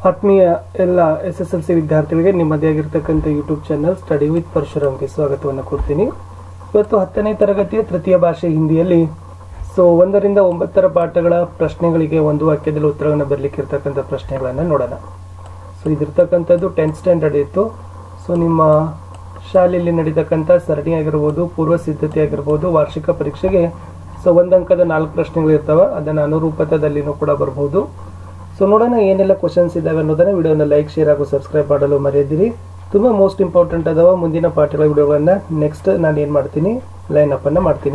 ಆತ್ಮೀಯ ಎಲ್ಲ SSLC ವಿದ್ಯಾರ್ಥಿಗಳಿಗೆ ನಿಮ್ಮದೇ ಆಗಿರತಕ್ಕಂತ ಯೂಟ್ಯೂಬ್ ಚಾನೆಲ್ ಸ್ಟಡಿ ವಿತ್ ಪರಶುರಾಮ್ಗೆ ಸ್ವಾಗತವನ್ನು ಕೊಡ್ತೀನಿ। ಇವತ್ತು 10ನೇ ತರಗತಿಯ ತೃತೀಯ ಭಾಷೆ ಹಿಂದಿಯಲ್ಲಿ 1 ರಿಂದ 9ರ ಪಾಠಗಳ ಪ್ರಶ್ನೆಗಳಿಗೆ ಒಂದು ವಾಕ್ಯದಲ್ಲಿ ಉತ್ತರವನ್ನು ಬರಲಿಕ್ಕೆ ಇರತಕ್ಕಂತ ಪ್ರಶ್ನೆಗಳನ್ನು ನೋಡೋಣ। ಇದಿರತಕ್ಕಂತದ್ದು 10th ಸ್ಟ್ಯಾಂಡರ್ಡ್ ಇತ್ತು। ನಿಮ್ಮ ಶಾಲೆಯಲ್ಲಿ ನಡೆಯತಕ್ಕಂತ ಸರಣಿ ಆಗಿರಬಹುದು, ಪೂರ್ವ ಸಿದ್ಧತೆ ಆಗಿರಬಹುದು, ವಾರ್ಷಿಕ ಪರೀಕ್ಷೆಗೆ 1 ಅಂಕದ 4 ಪ್ರಶ್ನೆಗಳು ಇರ್ತವೆ, ಅದನ್ನ ಅನುರೂಪತದಲ್ಲಿನೂ ಕೂಡ ಬರಬಹುದು। ನೋಡೋಣ ಏನೆಲ್ಲ ಕ್ವೆಶ್ಚನ್ಸ್ ಇದಾವೆ ಅನ್ನೋದನ್ನ ವಿಡಿಯೋನ ಲೈಕ್, ಶೇರ್ ಹಾಗೂ ಸಬ್ಸ್ಕ್ರೈಬ್ ಮಾಡಲು ಮರೆಯದಿರಿ। ತುಂಬಾ ಮೋಸ್ಟ್ ಇಂಪಾರ್ಟೆಂಟ್ ಅದಾವ ಮುಂದಿನ ಪಾಠಗಳ ವಿಡಿಯೋಗಳನ್ನ ನೆಕ್ಸ್ಟ್ ನಾನು ಏನು ಮಾಡ್ತೀನಿ ಲೈನ್ ಅಪ್ ಅನ್ನು ಮಾಡ್ತೀನಿ।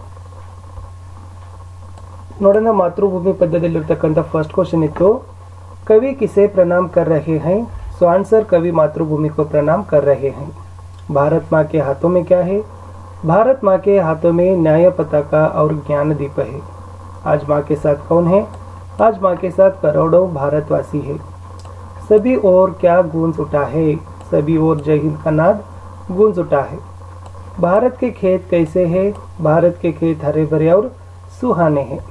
ನೋಡೋಣ ಮಾತೃಭೂಮಿ ಪದ್ಯದಲ್ಲಿ ಇರತಕ್ಕಂತ ಫಸ್ಟ್ ಕ್ವೆಶ್ಚನ್ ಇತ್ತು, कवि किसे प्रणाम कर रहे हैं? सो आंसर कवि मातृभूमि को प्रणाम कर रहे हैं। भारत माँ के हाथों में क्या है? भारत माँ के हाथों में न्याय पताका और ज्ञान दीप है। आज माँ के साथ कौन है? आज माँ के साथ करोड़ों भारतवासी है। सभी ओर क्या गूंज उठा है? सभी ओर जय हिंद का नाद गूंज उठा है। भारत के खेत कैसे है? भारत के खेत हरे भरे और सुहाने हैं।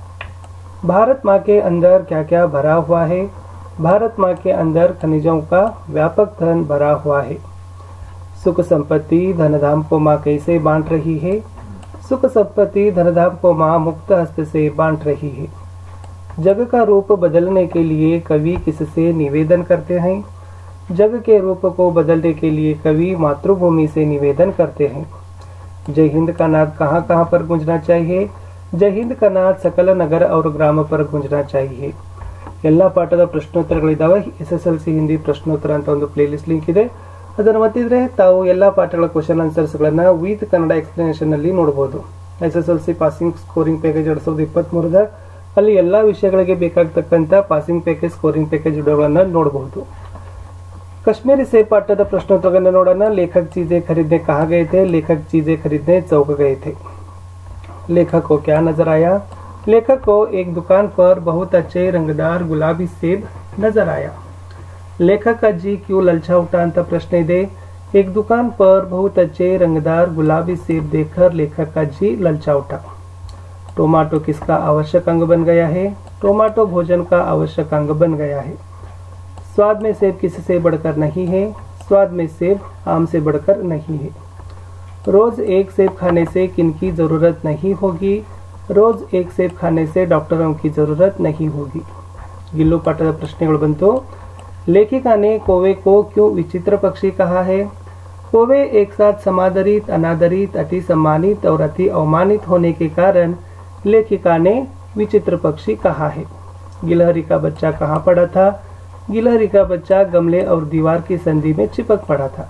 भारत माँ के अंदर क्या क्या भरा हुआ है? भारत माँ के अंदर खनिजों का व्यापक धन भरा हुआ है। सुख संपत्ति धनधाम को माँ कैसे बांट रही है? सुख संपत्ति धनधाम को माँ मुक्त हस्त से बांट रही है। जग का रूप बदलने के लिए कवि किससे निवेदन करते हैं? जग के रूप को बदलने के लिए कवि मातृभूमि से निवेदन करते हैं। जय हिंद का नाद कहाँ कहाँ पर गूंजना चाहिए? जय हिंद का नाद सकल नगर और ग्राम पर गूंजना चाहिए। ಎಲ್ಲ ಪಾಠದ ಪ್ರಶ್ನೋತ್ತರಗಳಿದ್ದಾವೆ। SSLC ಹಿಂದಿ ಪ್ರಶ್ನೋತ್ತರ ಅಂತ ಒಂದು ಪ್ಲೇ ಲಿಸ್ಟ್ ಲಿಂಕ್ ಇದೆ, ಅದನ್ನು ಒತ್ತಿದ್ರೆ ತಾವು ಎಲ್ಲ ಪಾಠಗಳ ಕ್ವೆಶ್ಚನ್ ಆನ್ಸರ್ಸ್ಗಳನ್ನು ವಿತ್ ಕನ್ನಡ ಎಕ್ಸ್ಪ್ಲನೇಷನ್ ಅಲ್ಲಿ ನೋಡಬಹುದು। SSLC ಪಾಸಿಂಗ್ ಸ್ಕೋರಿಂಗ್ ಪ್ಯಾಕೇಜ್ 2023 ಅಲ್ಲಿ ಎಲ್ಲ ವಿಷಯಗಳಿಗೆ ಬೇಕಾಗತಕ್ಕಂತ ಪಾಸಿಂಗ್ ಪ್ಯಾಕೇಜ್ ಸ್ಕೋರಿಂಗ್ ಪ್ಯಾಕೇಜ್ ವಿಡಿಯೋಗಳನ್ನು ನೋಡಬಹುದು। कश्मीरी से पाठದ ಪ್ರಶ್ನೋತ್ತರಗಳನ್ನು ನೋಡೋಣ। लेखक चीजें खरीदने कहाँ गए थे? लेखक चीजें खरीदने चौक गए थे। लेखक को क्या नजर आया? लेखक को एक दुकान पर बहुत अच्छे रंगदार गुलाबी सेब नजर आया। लेखक का जी क्यों ललचा उठा ಅಂತ ಪ್ರಶ್ನೆ ಇದೆ। एक दुकान पर बहुत अच्छे रंगदार गुलाबी सेब देखकर लेखक का जी ललचा उठा। टोमेटो किसका आवश्यक अंग बन गया है? टोमेटो भोजन का आवश्यक अंग बन गया है। स्वाद में सेब किससे बढ़कर नहीं है? स्वाद में सेब आम से बढ़कर नहीं है। रोज एक सेब खाने से किनकी जरूरत नहीं होगी? रोज एक सेब खाने से डॉक्टरों की जरूरत नहीं होगी। गिल्लू पाठದ ಪ್ರಶ್ನೆಗಳು ಬಂತು। लेखिका ने कौवे को क्यों विचित्र पक्षी कहा है? कौवे एक साथ समादरित, अनादरित, अति सम्मानित और अति अवमानित होने के कारण लेखिका ने विचित्र पक्षी कहा है। गिलहरी का बच्चा कहाँ पड़ा था? गिलहरी का बच्चा गमले और दीवार की संधि में चिपक पड़ा था।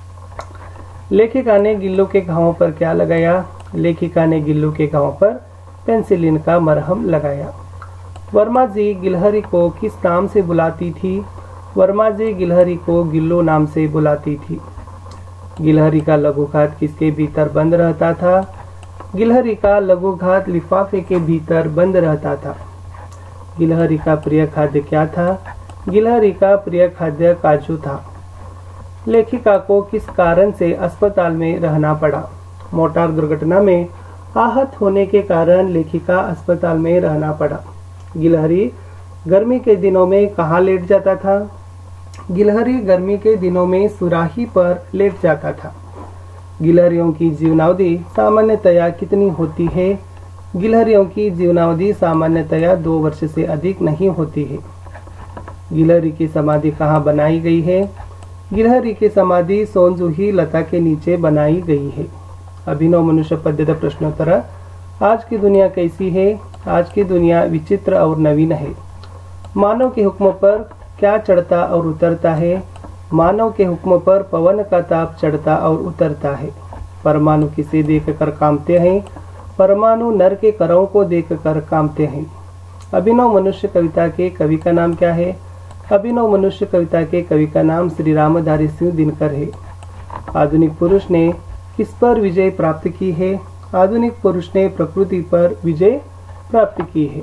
लेखिका ने गिल्लू के घावों पर क्या लगाया? लेखिका ने गिल्लू के घावों पर पेंसिलिन का मरहम लगाया। वर्मा जी गिलहरी को किस नाम से बुलाती थी? वर्मा जी गिलहरी को गिल्लू नाम से बुलाती थी। गिलहरी का लघुघात किसके भीतर बंद रहता था? गिलहरी का लघुघात लिफाफे के भीतर बंद रहता था। गिलहरी का प्रिय खाद्य क्या था? गिलहरी का प्रिय खाद्य काजू था। लेखिका को किस कारण से अस्पताल में रहना पड़ा? मोटार दुर्घटना में आहत होने के कारण लेखिका अस्पताल में रहना पड़ा। गिलहरी गर्मी के दिनों में कहाँ लेट जाता था? गिलहरी गर्मी के दिनों में सुराही पर लेट जाता था। गिलहरियों की जीवनावधि सामान्यतया कितनी होती है? गिलहरियों की जीवनावधि सामान्यतया 2 वर्ष से अधिक नहीं होती है। गिलहरी की समाधि कहाँ बनाई गई है? गिलहरी की समाधि सोनजूही लता के नीचे बनाई गई है। अभिनव मनुष्य पद्यದ ಪ್ರಶ್ನೋತ್ತರ। आज की दुनिया कैसी है? आज की दुनिया विचित्र और नवीन है। मानव के हुक्म पर क्या चढ़ता और उतरता है? मानव के हुक्म पर पवन का ताप चढ़ता और उतरता है। परमाणु किसे देखकर कांपते हैं? परमाणु नर के करों को देखकर कांपते हैं। अभिनव मनुष्य कविता के कवि का नाम क्या है? अभिनव मनुष्य कविता के कवि का नाम श्री रामधारी सिंह दिनकर है। आधुनिक पुरुष ने किस पर विजय प्राप्त की है? आधुनिक पुरुष ने प्रकृति पर विजय प्राप्त की है।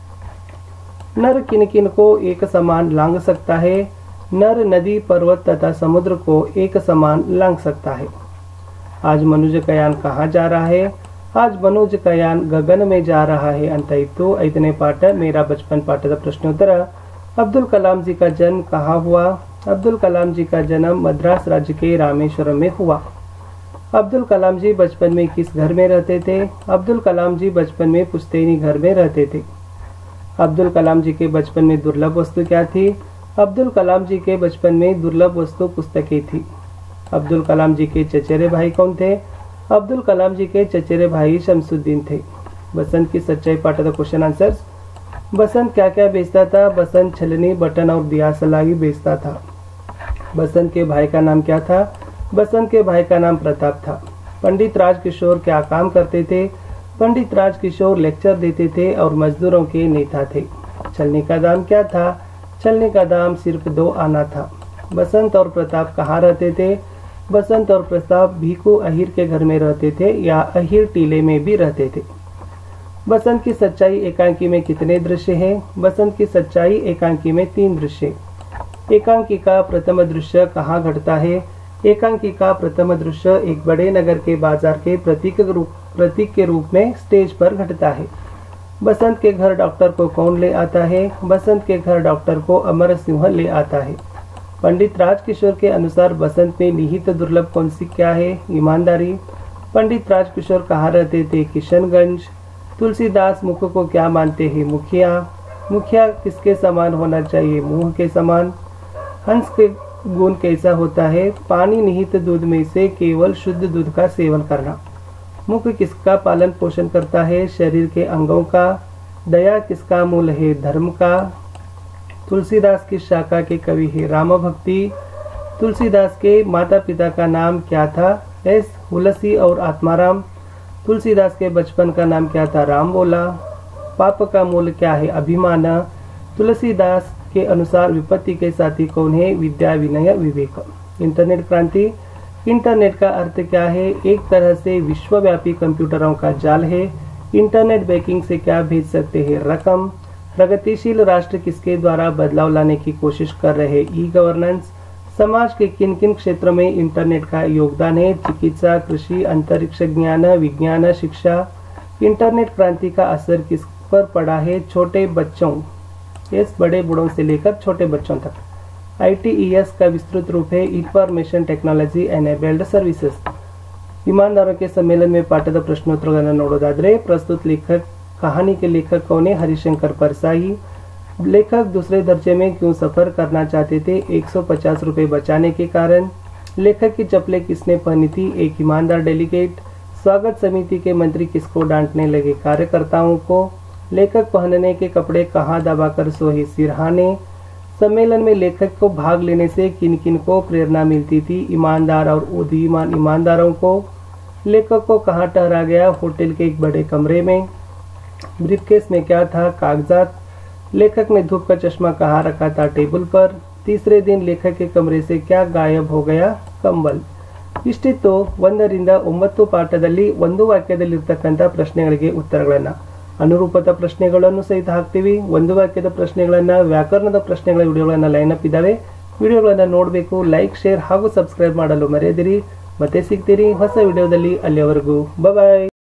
नर किन किन को एक समान लांग सकता है? नर नदी, पर्वत तथा समुद्र को एक समान लांग सकता है। आज मनुष्य का यान कहाँ जा रहा है? आज मनुष्य का यान गगन में जा रहा है ಅಂತ ಇತ್ತು। 5ನೇ ಪಾಠ ಮೇರಾ ಬಚಪನ್ ಪಾಠದ ಪ್ರಶ್ನೋತ್ತರ। अब्दुल कलाम जी का जन्म कहाँ हुआ? अब्दुल कलाम जी का जन्म मद्रास राज्य के रामेश्वरम में हुआ। अब्दुल कलाम जी बचपन में किस घर में रहते थे? अब्दुल कलाम जी बचपन में पुश्तैनी घर में रहते थे। अब्दुल कलाम जी के बचपन में दुर्लभ वस्तु क्या थी? अब्दुल कलाम जी के बचपन में दुर्लभ वस्तु पुस्तकें थी। अब्दुल कलाम जी के चचेरे भाई कौन थे? अब्दुल कलाम जी के चचेरे भाई शमसुद्दीन थे। बसंत की सच्चाई part of the question answers. Basant क्या क्या बेचता था? बसंत छलनी, बटन और दिया सलाई बेचता था। बसंत के भाई का नाम क्या था? बसंत के भाई का नाम प्रताप था। पंडित राजकिशोर क्या काम करते थे? पंडित राजकिशोर लेक्चर देते थे और मजदूरों के नेता थे। छलनी का दाम क्या था? छलनी का दाम सिर्फ 2 आना था। बसंत और प्रताप कहाँ रहते थे? बसंत और प्रताप भीखू अहीर के घर में रहते थे या अहीर टीले में भी रहते थे। बसंत की सच्चाई एकांकी में कितने दृश्य हैं? बसंत की सच्चाई एकांकी में 3 दृश्य। एकांकी का प्रथम दृश्य कहाँ घटता है? एकांकी का प्रथम दृश्य एक बड़े नगर के बाजार के प्रतीक के रूप में स्टेज पर घटता है। बसंत के घर डॉक्टर को कौन ले आता है? बसंत के घर डॉक्टर को अमर सिंह ले आता है। पंडित राजकिशोर के अनुसार बसंत में निहित दुर्लभ कौन सी क्या है? ईमानदारी। पंडित राजकिशोर कहाँ रहते थे? किशनगंज। तुलसीदास मुख को क्या मानते हैं? मुखिया। मुखिया किसके समान होना चाहिए? मुंह के समान। हंस के गुण कैसा होता है? पानी निहित दूध में से केवल शुद्ध दूध का सेवन करना। मुख किसका पालन पोषण करता है? शरीर के अंगों का। दया किसका मूल है? धर्म का। तुलसीदास किस शाखा के कवि है? राम भक्ति। तुलसीदास के माता पिता का नाम क्या था? एस हुलसी और आत्माराम। तुलसीदास के बचपन का नाम क्या था? राम बोला। पाप का मूल क्या है? अभिमान। तुलसीदास के अनुसार विपत्ति के साथी कौन है? विद्या, विनय, विवेक। इंटरनेट क्रांति। इंटरनेट का अर्थ क्या है? एक तरह से विश्वव्यापी कंप्यूटरों का जाल है। इंटरनेट बैंकिंग से क्या भेज सकते हैं? रकम। प्रगतिशील राष्ट्र किसके द्वारा बदलाव लाने की कोशिश कर रहे? E governance. समाज के किन किन क्षेत्रों में इंटरनेट का योगदान है? चिकित्सा, कृषि, अंतरिक्ष विज्ञान, विज्ञान, शिक्षा। इंटरनेट क्रांति का असर किस पर पड़ा है? छोटे बच्चों, बड़े बूढ़ों से लेकर छोटे बच्चों तक। ITES का विस्तृत रूप है इंफॉर्मेशन टेक्नोलॉजी एनेबल्ड सर्विसेज। ईमानदारों के सम्मेलन में पाठದ ಪ್ರಶ್ನೋತ್ತರಗಳನ್ನು ನೋಡೋದಾದ್ರೆ प्रस्तुत लेखक कहानी के लेखक कौन है? हरिशंकर परसाई। लेखक दूसरे दर्जे में क्यों सफर करना चाहते थे? 150 रुपए बचाने के कारण। लेखक की चप्पलें किसने पहनी थी? एक ईमानदार डेलीगेट। स्वागत समिति के मंत्री किसको डांटने लगे? कार्यकर्ताओं को। लेखक पहनने के कपड़े कहाँ दबाकर सोए? सिरहाने। सम्मेलन में लेखक को भाग लेने से किन किन को प्रेरणा मिलती थी? ईमानदार और उदीयमान ईमानदारों को। लेखक को कहाँ ठहरा गया? होटल के एक बड़े कमरे में। ब्रीफकेस में क्या था? कागजात। लेखक ने धूप का चश्मा कहाँ रखा था? टेबल पर। तीसरे दिन लेखक के कमरे से क्या गायब हो गया? कंबल। ಇಷ್ಟಿತ್ತು 1 ರಿಂದ 9 ಪಾಠದಲ್ಲಿ ಒಂದು ವಾಕ್ಯದಲ್ಲಿರ್ತಕ್ಕಂಥ ಪ್ರಶ್ನೆಗಳಿಗೆ ಉತ್ತರಗಳನ್ನು ಅನುರೂಪದ ಪ್ರಶ್ನೆಗಳನ್ನು ಸಹಿತ ಹಾಕ್ತೀವಿ. ಒಂದು ವಾಕ್ಯದ ಪ್ರಶ್ನೆಗಳನ್ನು, ವ್ಯಾಕರಣದ ಪ್ರಶ್ನೆಗಳ ವಿಡಿಯೋಗಳನ್ನು ಲೈನ್ ಅಪ್ ಇದ್ದಾವೆ. ವಿಡಿಯೋಗಳನ್ನು ನೋಡಬೇಕು, ಲೈಕ್, ಶೇರ್ ಹಾಗೂ ಸಬ್ಸ್ಕ್ರೈಬ್ ಮಾಡಲು ಮರೆಯದಿರಿ. ಮತ್ತೆ ಸಿಗ್ತೀರಿ ಹೊಸ ವಿಡಿಯೋದಲ್ಲಿ. ಅಲ್ಲಿಯವರೆಗೂ ಬಾಯ್.